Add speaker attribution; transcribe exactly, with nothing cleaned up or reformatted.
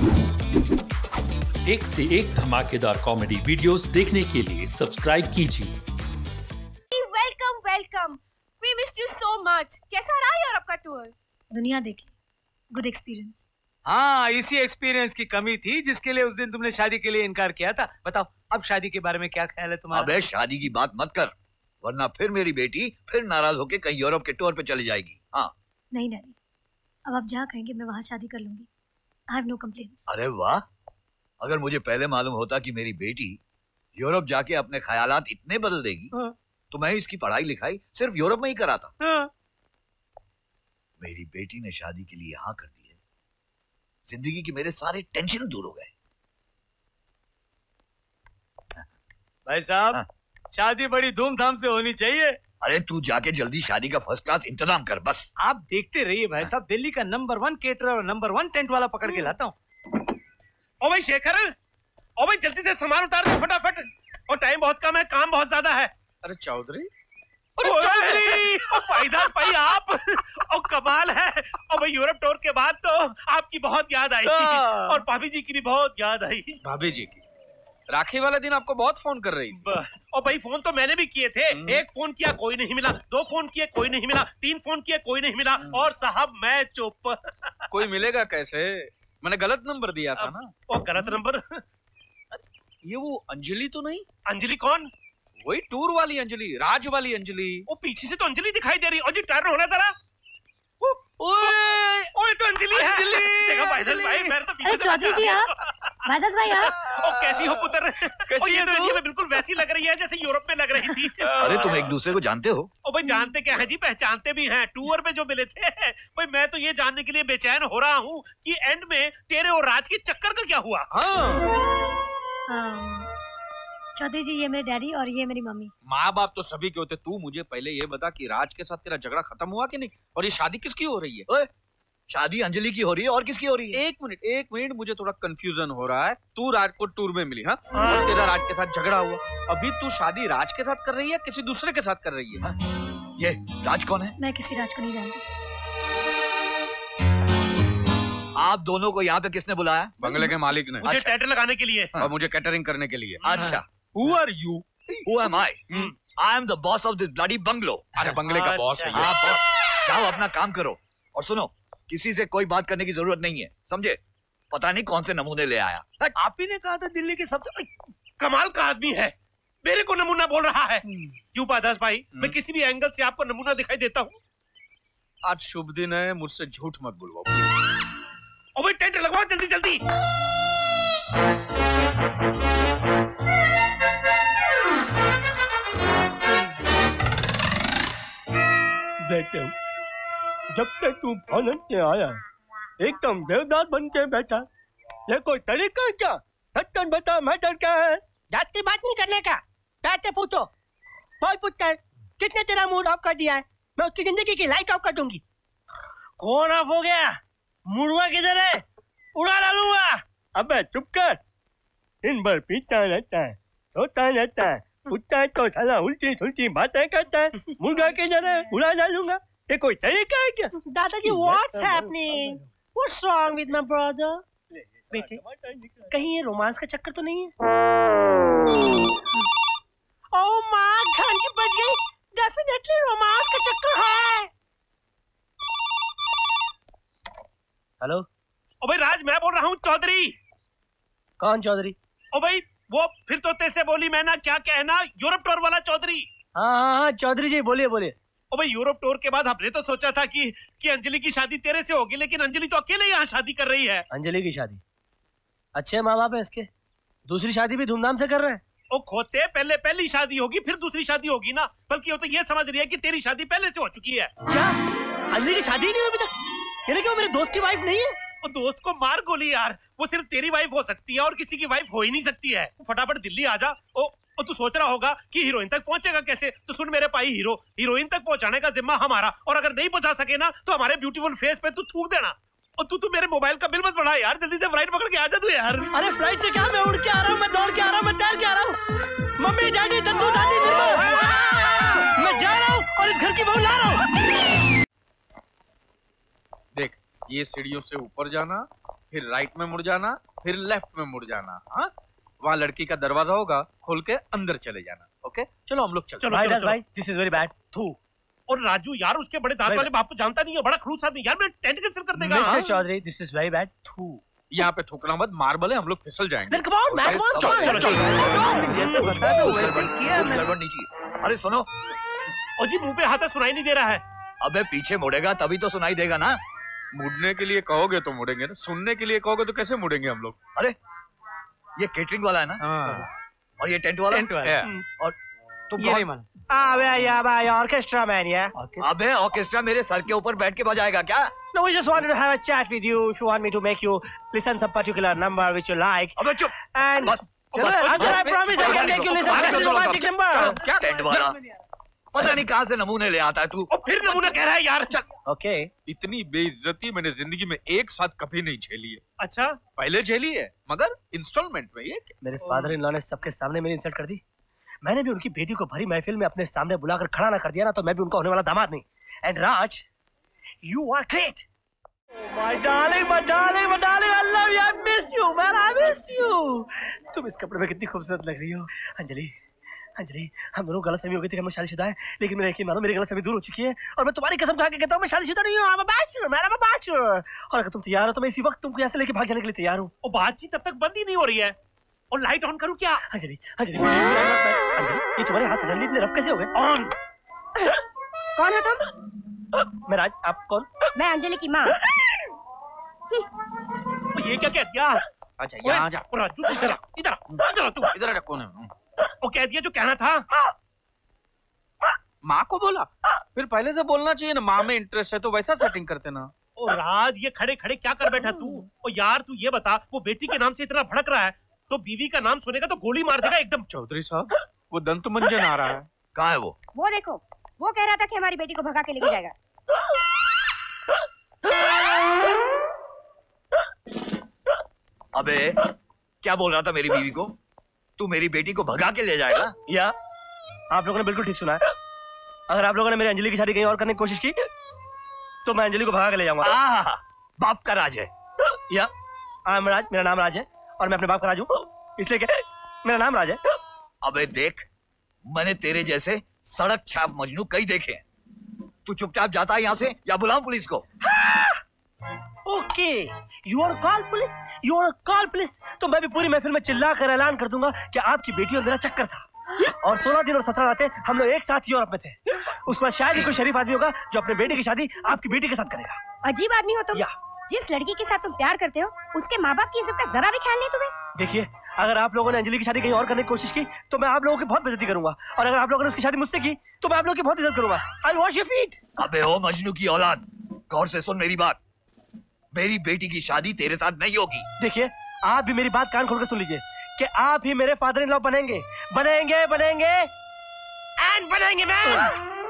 Speaker 1: एक से एक धमाकेदार कॉमेडी वीडियोस देखने के लिए सब्सक्राइब कीजिए।
Speaker 2: Welcome welcome, we wish you so much. कैसा रहा यूरोप का टूर?
Speaker 3: दुनिया देखी, गुड एक्सपीरियंस।
Speaker 4: हाँ, इसी एक्सपीरियंस की कमी थी जिसके लिए उस दिन तुमने शादी के लिए इनकार किया था। बताओ अब शादी के बारे में क्या ख्याल है तुम्हारा?
Speaker 5: अबे शादी की बात मत कर, वरना फिर मेरी बेटी फिर नाराज होके कहीं यूरोप के टूर पे चली जाएगी। हाँ
Speaker 3: नहीं डैडी, अब आप जहाँ कहेंगे मैं वहाँ शादी कर लूंगी। I have no complaints.
Speaker 5: अरे वाह, अगर मुझे पहले मालूम होता कि मेरी बेटी यूरोप जाके अपने ख्यालात इतने बदल देगी
Speaker 4: हाँ।
Speaker 5: तो मैं इसकी पढ़ाई लिखाई सिर्फ यूरोप में ही कराता।
Speaker 4: हाँ।
Speaker 5: मेरी बेटी ने शादी के लिए हाँ कर दी है, जिंदगी के मेरे सारे टेंशन दूर हो गए।
Speaker 4: भाई साहब
Speaker 5: हाँ।
Speaker 4: शादी बड़ी धूमधाम से होनी चाहिए।
Speaker 5: अरे तू जाके जल्दी शादी का फर्स्ट क्लास इंतजाम कर बस।
Speaker 4: आप देखते रहिए भाई साहब, दिल्ली का नंबर वन केटरर और नंबर वन टेंट वाला पकड़ के लाता हूँ।
Speaker 6: ओ भाई शेखर, ओ भाई जल्दी से सामान उतार दो फटाफट, और टाइम बहुत कम है, काम बहुत ज्यादा है।
Speaker 4: अरे चौधरी,
Speaker 6: अरे चौधरी, ओ भाईदार भाई आप, ओ कमाल है। ओ भाई यूरोप टूर के बाद तो आपकी बहुत याद आई और भाभी जी की भी बहुत याद आई।
Speaker 7: भाभी जी की राखी वाले दिन आपको बहुत फोन कर रही थी।
Speaker 6: ओ भाई फोन तो मैंने भी किए थे, एक फोन किया कोई नहीं मिला, दो फोन किए कोई नहीं मिला, तीन फोन किए कोई नहीं मिला, और साहब मैं चुप।
Speaker 7: कोई मिलेगा कैसे, मैंने गलत नंबर दिया था ना।
Speaker 6: ओ गलत नंबर?
Speaker 7: ये वो अंजलि तो नहीं?
Speaker 6: अंजलि कौन?
Speaker 7: वही टूर वाली अंजलि, राज वाली अंजलि।
Speaker 6: वो पीछे से तो अंजलि दिखाई दे रही। और जी टर्न होना जरा।
Speaker 7: ओए
Speaker 6: ओए तो अंजलि है। देखो भाईदास भाई, मैं तो पीछे
Speaker 3: अरे चौधरी जी आप, भाईदास भाई आप।
Speaker 6: ओ कैसी हो पुत्र? ओ ये तो ये बिल्कुल वैसी लग रही है जैसे यूरोप में लग रही थी।
Speaker 5: अरे तुम एक दूसरे को जानते हो?
Speaker 6: ओ भाई जानते क्या है जी, पहचानते भी हैं, टूर पे जो मिले थे। भाई मैं तो ये जानने के लिए बेचैन हो रहा हूँ कि एंड में तेरे और राज के चक्कर का क्या हुआ।
Speaker 3: हाँ चौधरी जी, ये मेरे डैडी और ये मेरी मम्मी।
Speaker 7: माँ बाप तो सभी के होते। तू मुझे पहले ये बता कि राज के साथ तेरा झगड़ा खत्म हुआ कि नहीं, और ये शादी किसकी हो रही है?
Speaker 5: ओए, शादी अंजलि की हो रही है और किसकी हो रही है?
Speaker 7: एक मिनट एक मिनट, मुझे थोड़ा कंफ्यूजन हो रहा है। तू राज को टूर में मिली, हाँ, और तेरा राज के साथ झगड़ा हुआ। अभी तू शादी राज के साथ कर रही है किसी दूसरे के साथ कर रही है?
Speaker 5: हाँ? ये राज कौन है?
Speaker 3: मैं किसी राज को नहीं जानती।
Speaker 5: आप दोनों को यहाँ पे किसने बुलाया?
Speaker 7: बंगले के मालिक ने।
Speaker 6: मुझे टेंट लगाने के लिए
Speaker 7: और मुझे कैटरिंग करने के लिए।
Speaker 5: अच्छा,
Speaker 7: Who are you?
Speaker 5: Who am I? I am the boss of this bloody bungalow.
Speaker 7: अरे बंगले का बॉस है ये।
Speaker 5: हाँ बॉस, जाओ अपना काम करो। और सुनो, किसी से कोई बात करने की जरूरत नहीं है, समझे? पता नहीं कौन से नमूने ले आया।
Speaker 6: आप ही ने कहा था दिल्ली के सबसे कमाल का आदमी है, मेरे को नमूना बोल रहा है। क्यों पादास भाई, मैं किसी भी एंगल से आपको नमूना दिखाई देता हूँ।
Speaker 7: आज शुभ दिन है, मुझसे झूठ मत बुलवाओ।
Speaker 6: ओ भाई टेंट लगवाओ जल्दी जल्दी।
Speaker 8: बेटे, जब तक तू फौरन से आया एकदम देवदास बन के बैठा। ये कोई तरीका है क्या? सच्चन बता, मैटर क्या है?
Speaker 9: जात की बात नहीं करने का, प्यार से पूछो। बोल पुत्र, किसने तेरा मूड ऑफ कर दिया है? मैं उसकी जिंदगी की लाइट ऑफ कर दूंगी।
Speaker 6: कौन ऑफ हो गया? मुड़वा किधर है? उड़ा डालूंगा।
Speaker 8: अबे चुप कर, दिन भर पीता रहता है, सोता रहता है, उठता है तो साला उल्टी सुल्टी बातें करता है। मुर्गा किधर है? उड़ा डालूंगा। ये कोई तरीका है क्या?
Speaker 9: दादाजी, what's happening? What's wrong with my brother? बेटे, कहीं ये रोमांस का चक्कर तो नहीं है? ओह माँ, घंटी बज गई। डेफिनेटली रोमांस का चक्कर है।
Speaker 8: हेलो।
Speaker 6: ओ भाई राज मैं बोल रहा हूँ। चौधरी।
Speaker 8: कौन चौधरी?
Speaker 6: ओ भाई वो फिर तो तेरे बोली मैं ना क्या कहना, यूरोप टूर वाला चौधरी।
Speaker 8: हाँ हाँ हाँ चौधरी जी, बोलिए बोलिए।
Speaker 6: ओ भाई यूरोप टूर के बाद हमने तो सोचा था कि कि अंजलि की शादी तेरे से होगी, लेकिन अंजलि तो अकेले यहाँ शादी कर रही है।
Speaker 8: अंजलि की शादी? अच्छे माँ बाप है इसके, दूसरी शादी भी धूमधाम से कर रहे हैं।
Speaker 6: ओ खोते, पहले पहली शादी होगी फिर दूसरी शादी होगी ना, बल्कि वो तो ये समझ रही है कि तेरी शादी पहले से हो चुकी है।
Speaker 9: क्या? अंजलि की शादी नहीं हुई अभी तक? यानी कि वो मेरे दोस्त की वाइफ नहीं है?
Speaker 6: वो दोस्त को मार गोली यार, वो सिर्फ तेरी वाइफ हो सकती है और किसी की वाइफ हो ही नहीं सकती है। फटाफट दिल्ली आ जा। ओ, ओ तू सोच रहा होगा कि हीरोइन तक पहुंचेगा कैसे, तो सुन मेरे भाई हीरो, हीरोइन तक पहुंचाने का जिम्मा हमारा, और अगर नहीं पहुंचा सके ना तो हमारे ब्यूटीफुल फेस पे तू थूक देना। और तू तू मेरे मोबाइल का बिल मत बढ़ा यार, जल्दी से फ्लाइट पकड़ के आ जा तू यार।
Speaker 9: अरे फ्लाइट से क्या, मैं उड़ के आ रहा हूँ, मैं दौड़ के आ रहा हूँ, मैं तैर के आ रहा हूँ। मम्मी डैडी दद्दू दादी, मैं जा रहा हूँ और इस घर की बहू ला रहा हूँ।
Speaker 7: देख, ये सीढ़ियों से ऊपर जाना, फिर राइट में मुड़ जाना, फिर लेफ्ट में मुड़ जाना। हाँ, वहाँ लड़की का दरवाजा होगा, खोल के अंदर चले जाना। ओके, चलो हम लोग चलते हैं।
Speaker 6: चलो चलो चलो।
Speaker 9: This is very bad. थू।
Speaker 6: और राजू यार, उसके बड़े दांत वाले बाप को जानता नहीं है, बड़ा खड़ूस आदमी यार, मैं टेंट कैंसिल कर देगा।
Speaker 9: Mister Chaudhary, this is very bad. थू।
Speaker 7: यहाँ पे थूकना मत, मार्बल है, हम लोग फिसल जाएंगे।
Speaker 9: Then come on, man, come on,
Speaker 7: चलो,
Speaker 9: चलो,
Speaker 7: चलो,
Speaker 9: चलो। जैसे बता दो वैसे किया
Speaker 5: कुछ
Speaker 9: मैंने।
Speaker 5: गड़बड़ नहीं चाहिए। अरे सुनो,
Speaker 6: और जी मुंह पे हाथ है, सुनाई नहीं दे रहा है।
Speaker 5: अबे पीछे मुड़ेगा तभी तो सुनाई देगा ना।
Speaker 7: मुड़ने के लिए कहोगे तो मुड़ेंगे ना, सुनने के लिए कहोगे तो कैसे मुड़ेंगे हम लोग।
Speaker 5: अरे ये केटरिंग वाला है ना,
Speaker 7: हाँ।
Speaker 5: और ये टेंट वाला।
Speaker 9: टेंट वाला।
Speaker 5: और तुम
Speaker 9: ये
Speaker 5: कौन?
Speaker 9: नहीं मालूम। Ah, yeah, yeah, yeah, orchestra man, yeah.
Speaker 5: अबे ऑर्केस्ट्रा मेरे सर के ऊपर बैठ के बजाएगा क्या?
Speaker 9: No, we just wanted to have a chat with you. If you want me to make you listen some particular number which you like.
Speaker 5: अबे चुप।
Speaker 9: And
Speaker 5: बस,
Speaker 9: चलो,
Speaker 5: बस,
Speaker 9: Uncle, I
Speaker 5: बस,
Speaker 9: promise I
Speaker 5: बस,
Speaker 9: can
Speaker 5: बस,
Speaker 9: make you
Speaker 5: बस,
Speaker 9: listen
Speaker 5: बस,
Speaker 9: to
Speaker 5: बस,
Speaker 9: a romantic
Speaker 5: बस,
Speaker 9: number.
Speaker 5: क्या टेंट वाला? पता नहीं कहाँ से नमूने ले आता है तू।
Speaker 6: और फिर नमूना कह रहा है यार।
Speaker 9: Okay.
Speaker 7: इतनी बेइज्जती मैंने जिंदगी में एक साथ कभी नहीं झेली है।
Speaker 6: अच्छा,
Speaker 7: पहले झेली है, मगर इंस्टॉलमेंट में। ये
Speaker 9: मेरे फादर इन लॉ ने सबके सामने मेरी इंसल्ट कर दी। मैंने भी उनकी बेटी को भरी महफिल में अपने सामने बुलाकर खड़ा ना कर दिया ना, तो मैं भी उनका होने वाला दामाद नहीं। And Raj, you are great. My darling, my darling, my darling, I love you, I missed you, man, I missed you. तुम इस कपड़े में कितनी खूबसूरत लग रही हो। अंजलि, अंजलि, हम दोनों गलतफहमी हो गई थी कि हम शादीशुदा है, लेकिन मेरा यकीन मानो मेरी गलतफहमी दूर हो चुकी है, और मैं तुम्हारी कसम खा के कहता हूँ मैं शादीशुदा नहीं हूँ। I'm a bachelor, man, I'm a bachelor. और अगर तुम तैयार हो तो मैं इसी वक्त तुमको यहाँ से लेके भाग जाने के लिए तैयार हूँ।
Speaker 6: और बातचीत तब तक बंद ही नहीं हो रही है। और लाइट ऑन करूँ क्या?
Speaker 9: अंजलि, अंजलि, अंजलि, ये तुम्हारे हाथ सडनली इतने रफ कैसे हो गए?
Speaker 6: ऑन।
Speaker 2: कौन हो तुम?
Speaker 9: मैं राज, आप कौन?
Speaker 2: मैं अंजलि की माँ।
Speaker 6: तो ये क्या कह दिया?
Speaker 7: अच्छा, यहाँ जा।
Speaker 6: और राजू तू इधर आ, इधर आ, इधर आ तू।
Speaker 7: इधर आ, कौन है?
Speaker 6: वो कह दिया जो कहना था।
Speaker 7: माँ को बोला? फिर पहले से बोलना चाहिए ना, माँ में इंटरेस्ट है तो वैसा सेटिंग करते ना।
Speaker 6: ओ राज, ये खड़े खड़े क्या कर बैठा तू? ओ यार, तू ये बता, वो बेटी के नाम से इतना भड़क रहा है, तो बीवी का नाम सुनेगा तो गोली मार देगा एकदम।
Speaker 7: चौधरी साहब, वो दंत मंजन आ रहा है।
Speaker 5: कहाँ है वो?
Speaker 2: वो देखो, वो कह रहा था कि हमारी बेटी को भगा के लेके जाएगा।
Speaker 5: अबे क्या बोल रहा था मेरी बीवी को? तू मेरी बेटी को भगा के ले जाएगा?
Speaker 9: या आप लोगों ने बिल्कुल ठीक सुना है। अगर आप लोगों ने मेरी अंजलि की शादी कहीं और करने की कोशिश की तो मैं अंजलि को भगा के ले जाऊंगा।
Speaker 5: आह, बाप का राज है।
Speaker 9: या आई एम राज, मेरा नाम राज है, और मैं अपने बाप का राज हूँ, इसलिए क्या मेरा नाम राज है।
Speaker 5: अबे देख, मैंने तेरे जैसे सड़क छाप मजनू कई देखे हैं। तू चुपचाप जाता है यहाँ से या बुलाऊं पुलिस को?
Speaker 9: Okay, you are call police, you are call police. तो मैं भी पूरी महफिल में चिल्ला कर ऐलान कर दूंगा कि आपकी बेटी और मेरा चक्कर था, और सोलह दिन और सत्रह रातें हम लोग एक साथ यूरोप में थे। उसके बाद शायद ही कोई शरीफ आदमी होगा जो अपने बेटे की शादी आपकी बेटी के साथ करेगा।
Speaker 2: अजीब आदमी हो तुम।
Speaker 9: या
Speaker 2: जिस लड़की के साथ तुम प्यार करते हो, उसके माँ बाप की इज्जत का जरा भी ख्याल नहीं तुम्हें।
Speaker 9: देखिए, अगर आप लोगों ने अंजलि की शादी कहीं और करने की कोशिश की तो मैं आप लोगों की बहुत बेइज्जती करूंगा, और अगर आप लोगों ने उसकी शादी मुझसे की तो मैं आप लोगों की बहुत इज्जत करूंगा। I wash your feet.
Speaker 5: अबे ओ मजनू की औलाद, गौर से सुन मेरी बात। मेरी बेटी की शादी तेरे साथ नहीं होगी।
Speaker 9: देखिए, आप भी मेरी बात कान खोलकर सुन लीजिए कि आप ही मेरे फादर इन लॉ बनेंगे, बनेंगे, बनेंगे एंड बनेंगे मैन।